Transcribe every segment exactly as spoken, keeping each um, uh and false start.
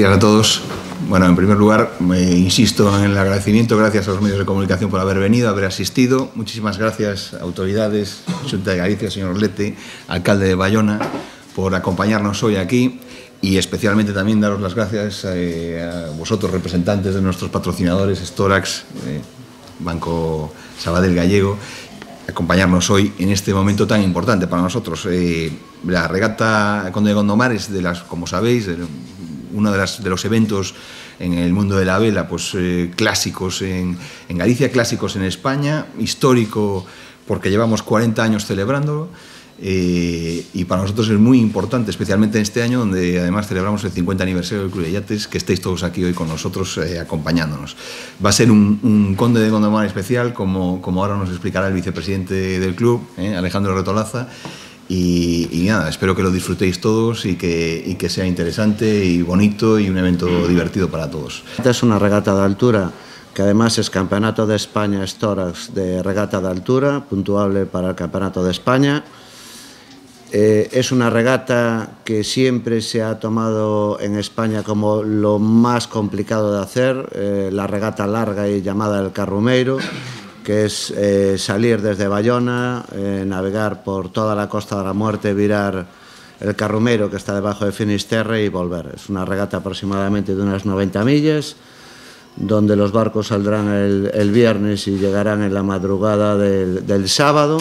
días a todos. Bueno, en primer lugar, me insisto en el agradecimiento, gracias a los medios de comunicación por haber venido, haber asistido. Muchísimas gracias, autoridades, Xunta de Galicia, señor Lete, alcalde de Bayona, por acompañarnos hoy aquí y especialmente también daros las gracias eh, a vosotros, representantes de nuestros patrocinadores, Storax, eh, Banco Sabadell Gallego, acompañarnos hoy en este momento tan importante para nosotros. Eh, la regata Conde de Gondomar es, de las, como sabéis, de, uno de, las, de los eventos en el mundo de la vela pues, eh, clásicos en, en Galicia, clásicos en España, histórico porque llevamos cuarenta años celebrándolo. Eh, y para nosotros es muy importante, especialmente en este año donde además celebramos el cincuenta aniversario del Club de Yates, que estéis todos aquí hoy con nosotros eh, acompañándonos. Va a ser un, un Conde de Gondomar especial, como, como ahora nos explicará el vicepresidente del club, eh, Alejandro Retolaza, y, y nada, espero que lo disfrutéis todos y que, y que sea interesante y bonito y un evento divertido para todos. Esta es una regata de altura que además es Campeonato de España Storax de regata de altura, puntuable para el Campeonato de España. Eh, es una regata que siempre se ha tomado en España como lo más complicado de hacer, eh, la regata larga y llamada el Carrumeiro, que es eh, salir desde Bayona, eh, navegar por toda la Costa de la Muerte, virar el Carrumeiro, que está debajo de Finisterre, y volver. Es una regata aproximadamente de unas noventa millas, donde los barcos saldrán el, el viernes y llegarán en la madrugada del, del sábado.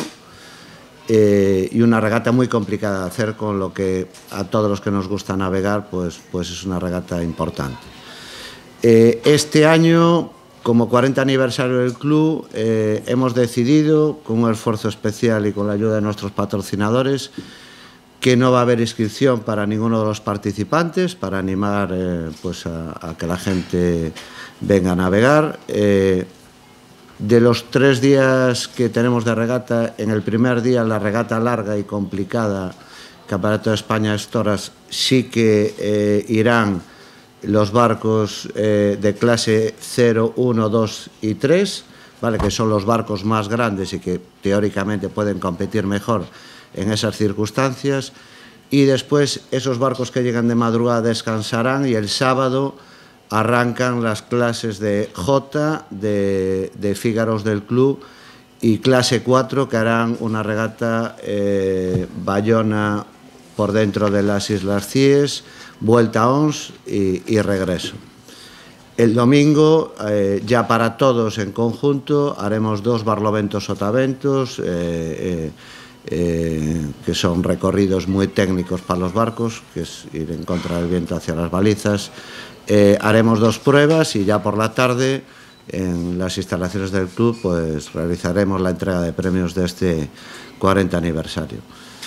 Eh, y una regata muy complicada de hacer, con lo que a todos los que nos gusta navegar pues, pues es una regata importante. Eh, este año, como cuarenta aniversario del club, eh, hemos decidido, con un esfuerzo especial y con la ayuda de nuestros patrocinadores, que no va a haber inscripción para ninguno de los participantes, para animar eh, pues a, a que la gente venga a navegar. Eh, De los tres días que tenemos de regata, en el primer día la regata larga y complicada, Campeonato de España Storax, sí que eh, irán los barcos eh, de clase cero, uno, dos y tres, ¿vale? Que son los barcos más grandes y que teóricamente pueden competir mejor en esas circunstancias. Y después esos barcos que llegan de madrugada descansarán y el sábado arrancan las clases de J, de, de Fígaros del club, y clase cuatro, que harán una regata eh, Bayona por dentro de las Islas Cíes, vuelta a Ons y, y regreso. El domingo, eh, ya para todos en conjunto, haremos dos barloventos sotaventos, eh, eh, eh, que son recorridos muy técnicos para los barcos, que es ir en contra del viento hacia las balizas. Eh, haremos dos pruebas y ya por la tarde, en las instalaciones del club, pues realizaremos la entrega de premios de este cuarenta aniversario.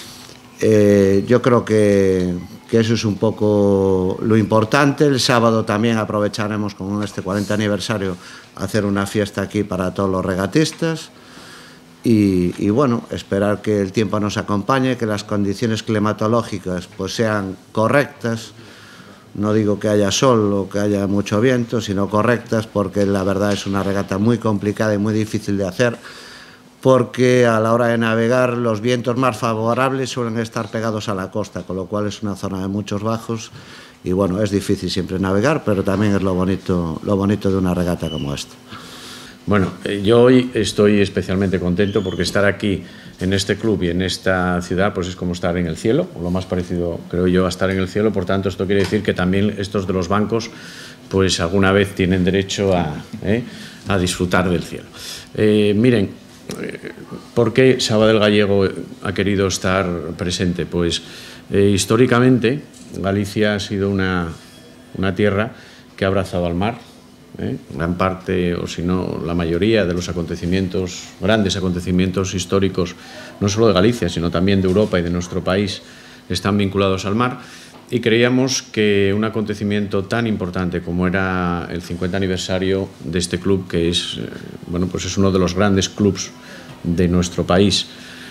Eh, yo creo que, que eso es un poco lo importante. El sábado también aprovecharemos con este cuarenta aniversario hacer una fiesta aquí para todos los regatistas y, y bueno, esperar que el tiempo nos acompañe, que las condiciones climatológicas pues sean correctas. No digo que haya sol o que haya mucho viento, sino correctas, porque la verdad es una regata muy complicada y muy difícil de hacer, porque a la hora de navegar los vientos más favorables suelen estar pegados a la costa, con lo cual es una zona de muchos bajos y bueno, es difícil siempre navegar, pero también es lo bonito, lo bonito de una regata como esta. Bueno, yo hoy estoy especialmente contento porque estar aquí en este club y en esta ciudad pues es como estar en el cielo, o lo más parecido creo yo a estar en el cielo. Por tanto, esto quiere decir que también estos de los bancos pues alguna vez tienen derecho a, eh, a disfrutar del cielo. Eh, miren, ¿por qué Sabadell Gallego ha querido estar presente? Pues eh, históricamente Galicia ha sido una, una tierra que ha abrazado al mar. ¿Eh? Gran parte, o si no la mayoría de los acontecimientos, grandes acontecimientos históricos, no solo de Galicia, sino también de Europa y de nuestro país, están vinculados al mar, y creíamos que un acontecimiento tan importante como era el cincuenta aniversario de este club, que es, bueno, pues es uno de los grandes clubs de nuestro país,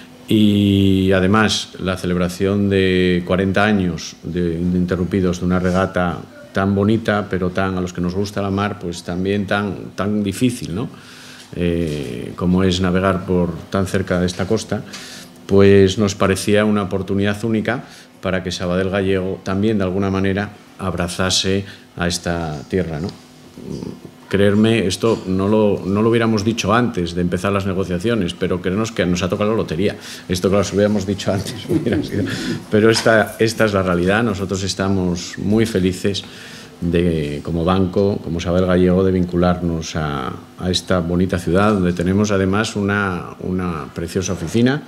y además la celebración de cuarenta años de, ininterrumpidos de una regata tan bonita, pero tan a los que nos gusta la mar, pues también tan, tan difícil, ¿no? Eh, como es navegar por tan cerca de esta costa, pues nos parecía una oportunidad única para que Sabadell Gallego también de alguna manera abrazase a esta tierra, ¿no? Creerme, esto no lo, no lo hubiéramos dicho antes de empezar las negociaciones, pero creernos que nos ha tocado la lotería. Esto, claro, si lo hubiéramos dicho antes, hubiera sido. Pero esta, esta es la realidad. Nosotros estamos muy felices de, como banco, como Sabadell Gallego, de vincularnos a, a esta bonita ciudad, donde tenemos además una, una preciosa oficina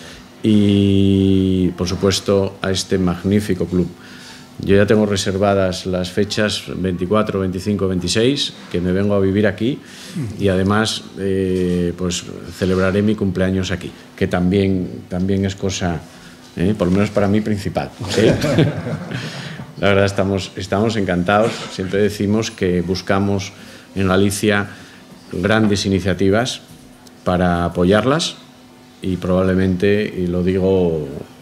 y, por supuesto, a este magnífico club. Yo ya tengo reservadas las fechas veinticuatro, veinticinco, veintiséis, que me vengo a vivir aquí, y además eh, pues celebraré mi cumpleaños aquí, que también, también es cosa, eh, por lo menos para mí, principal. ¿Sí? La verdad, estamos, estamos encantados. Siempre decimos que buscamos en Galicia grandes iniciativas para apoyarlas, y probablemente, y lo digo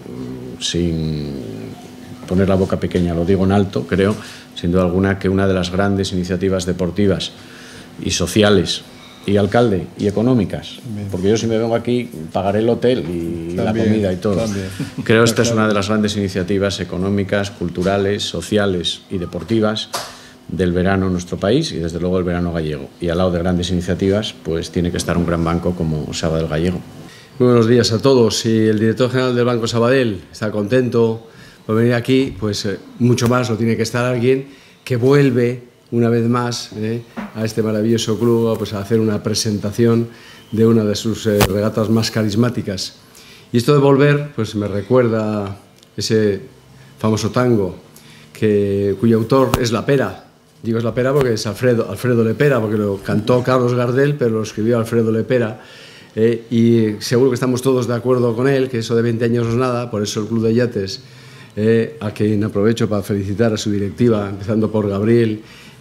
sin poner la boca pequeña, lo digo en alto, creo, sin duda alguna, que una de las grandes iniciativas deportivas y sociales, y alcalde, y económicas, también. Porque yo, si me vengo aquí, pagaré el hotel y también, la comida y todo. También. Creo que esta es una de las grandes iniciativas económicas, culturales, sociales y deportivas del verano en nuestro país, y desde luego el verano gallego. Y al lado de grandes iniciativas, pues tiene que estar un gran banco como Sabadell Gallego. Muy buenos días a todos. Si el director general del Banco Sabadell está contento por venir aquí, pues eh, mucho más lo tiene que estar alguien que vuelve una vez más eh, a este maravilloso club, pues, a hacer una presentación de una de sus eh, regatas más carismáticas. Y esto de volver, pues me recuerda ese famoso tango que, cuyo autor es La Pera. Digo es La Pera porque es Alfredo, Alfredo Lepera, porque lo cantó Carlos Gardel, pero lo escribió Alfredo Lepera. Eh, y seguro que estamos todos de acuerdo con él, que eso de veinte años no es nada. Por eso el Club de Yates, Eh, a quien aprovecho para felicitar a su directiva, empezando por Gabriel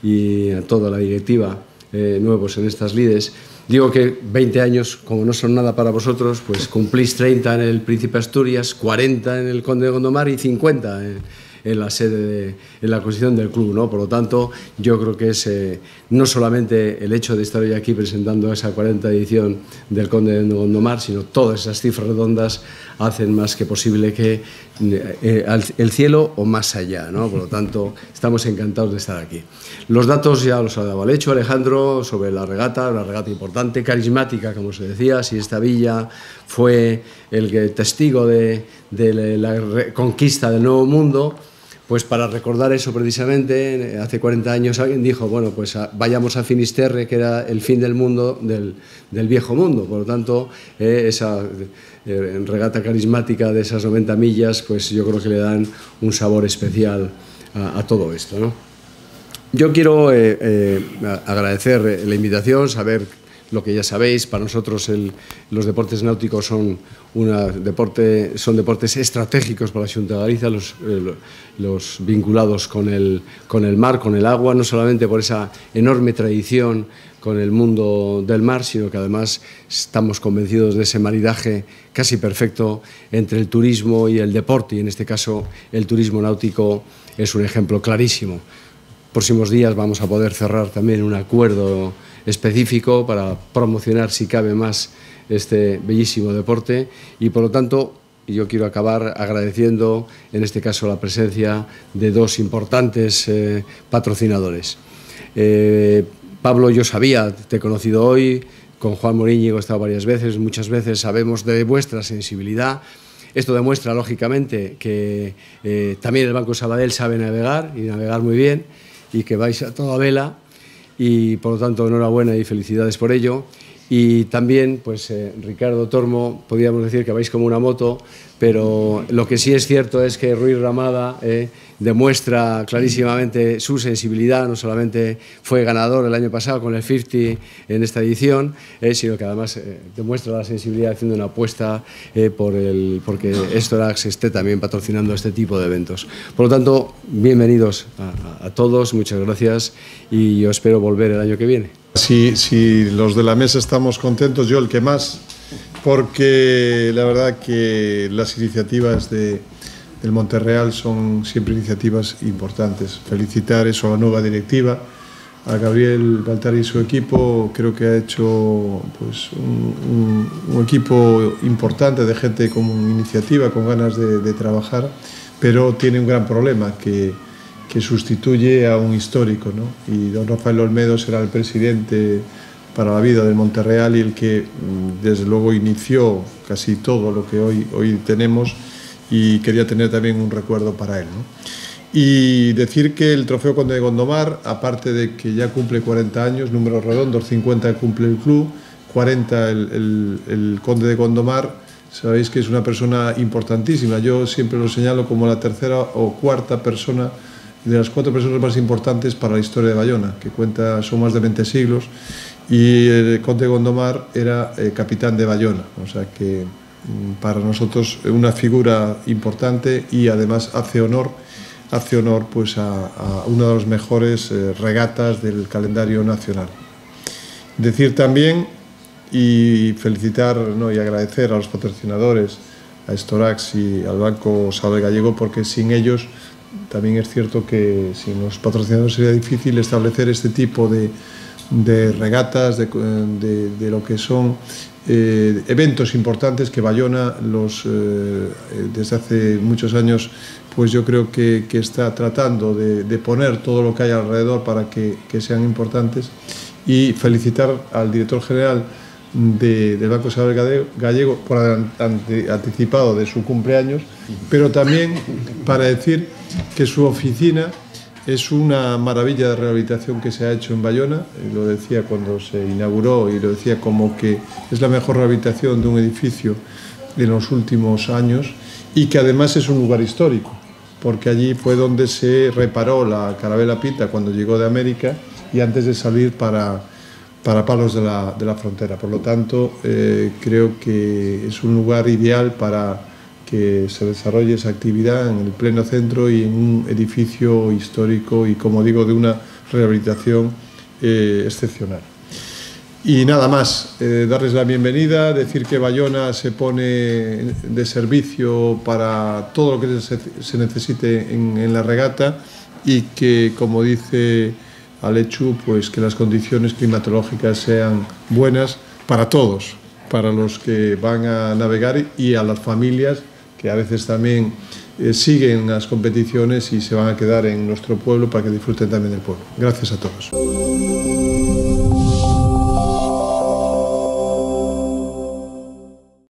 y a toda la directiva eh, nuevos en estas lides. Digo que veinte años, como no son nada para vosotros, pues cumplís treinta en el Príncipe Asturias, cuarenta en el Conde de Gondomar y cincuenta en, en la sede, de, en la constitución del club, ¿no? Por lo tanto, yo creo que es eh, no solamente el hecho de estar hoy aquí presentando esa cuarenta edición del Conde de Gondomar, sino todas esas cifras redondas hacen más que posible que eh, el cielo o más allá, ¿no? Por lo tanto, estamos encantados de estar aquí. Los datos ya los ha dado al hecho Alejandro sobre la regata, una regata importante, carismática, como se decía. Si esta villa fue el testigo de, de la conquista del Nuevo Mundo, pues para recordar eso precisamente, hace cuarenta años alguien dijo, bueno, pues a, vayamos a Finisterre, que era el fin del mundo, del, del viejo mundo. Por lo tanto, eh, esa eh, regata carismática de esas noventa millas, pues yo creo que le dan un sabor especial a, a todo esto, ¿no? Yo quiero eh, eh, agradecer la invitación, saber lo que ya sabéis. Para nosotros el, los deportes náuticos son, una deporte, son deportes estratégicos para la Xunta de Galicia, los, eh, los vinculados con el, con el mar, con el agua, no solamente por esa enorme tradición con el mundo del mar, sino que además estamos convencidos de ese maridaje casi perfecto entre el turismo y el deporte, y en este caso el turismo náutico es un ejemplo clarísimo. Próximos días vamos a poder cerrar también un acuerdo específico para promocionar, si cabe más, este bellísimo deporte, y por lo tanto yo quiero acabar agradeciendo en este caso la presencia de dos importantes eh, patrocinadores. Eh, Pablo, yo sabía, te he conocido hoy, con Juan Moríñigo he estado varias veces, muchas veces sabemos de vuestra sensibilidad. Esto demuestra, lógicamente, que eh, también el Banco Sabadell sabe navegar, y navegar muy bien, y que vais a toda vela, y por lo tanto enhorabuena y felicidades por ello. Y también, pues eh, Ricardo Tormo, podríamos decir que vais como una moto, pero lo que sí es cierto es que Ruiz Ramada eh, demuestra clarísimamente su sensibilidad. No solamente fue ganador el año pasado con el cincuenta en esta edición, eh, sino que además eh, demuestra la sensibilidad haciendo una apuesta eh, por el, porque Storax esté también patrocinando este tipo de eventos. Por lo tanto, bienvenidos a, a, a todos, muchas gracias, y yo espero volver el año que viene. Si, si los de la mesa estamos contentos, yo el que más, porque la verdad que las iniciativas de, del Monterreal son siempre iniciativas importantes. Felicitar eso a la nueva directiva, a Gabriel Baltar y su equipo. Creo que ha hecho pues, un, un, un equipo importante de gente con iniciativa, con ganas de, de trabajar, pero tiene un gran problema, que que sustituye a un histórico, ¿no? Y don Rafael Olmedo será el presidente para la vida del Monterreal y el que desde luego inició casi todo lo que hoy, hoy tenemos, y quería tener también un recuerdo para él, ¿no? Y decir que el Trofeo Conde de Gondomar, aparte de que ya cumple cuarenta años, números redondos, cincuenta cumple el club, cuarenta el, el, el Conde de Gondomar, sabéis que es una persona importantísima. Yo siempre lo señalo como la tercera o cuarta persona de las cuatro personas más importantes para la historia de Bayona, que cuenta, son más de veinte siglos, y el Conde de Gondomar era eh, capitán de Bayona, o sea que para nosotros una figura importante, y además hace honor, hace honor pues a, a una de las mejores eh, regatas del calendario nacional. Decir también y felicitar, ¿no?, y agradecer a los patrocinadores, a Storax y al Banco Sabadell Gallego, porque sin ellos también es cierto que sin los patrocinadores sería difícil establecer este tipo de, de regatas, de, de, de lo que son eh, eventos importantes que Bayona los, eh, desde hace muchos años, pues yo creo que, que está tratando de, de poner todo lo que hay alrededor para que, que sean importantes. Y felicitar al director general de, del Banco Sabadell Gallego por ante, anticipado de su cumpleaños, pero también para decir que su oficina es una maravilla de rehabilitación que se ha hecho en Bayona. Lo decía cuando se inauguró, y lo decía como que es la mejor rehabilitación de un edificio en los últimos años, y que además es un lugar histórico, porque allí fue donde se reparó la Carabela Pinta cuando llegó de América y antes de salir para, para Palos de la, de la Frontera. Por lo tanto, eh, creo que es un lugar ideal para que se desarrolle esa actividad en el pleno centro y en un edificio histórico y, como digo, de una rehabilitación eh, excepcional. Y nada más, eh, darles la bienvenida, decir que Bayona se pone de servicio para todo lo que se, se necesite en, en la regata, y que, como dice Alechu, pues que las condiciones climatológicas sean buenas para todos, para los que van a navegar y a las familias que a veces también eh, siguen las competiciones y se van a quedar en nuestro pueblo, para que disfruten también del pueblo. Gracias a todos.